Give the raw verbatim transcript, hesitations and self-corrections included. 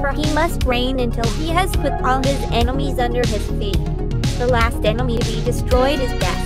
for he must reign until he has put all his enemies under his feet. The last enemy to be destroyed is death.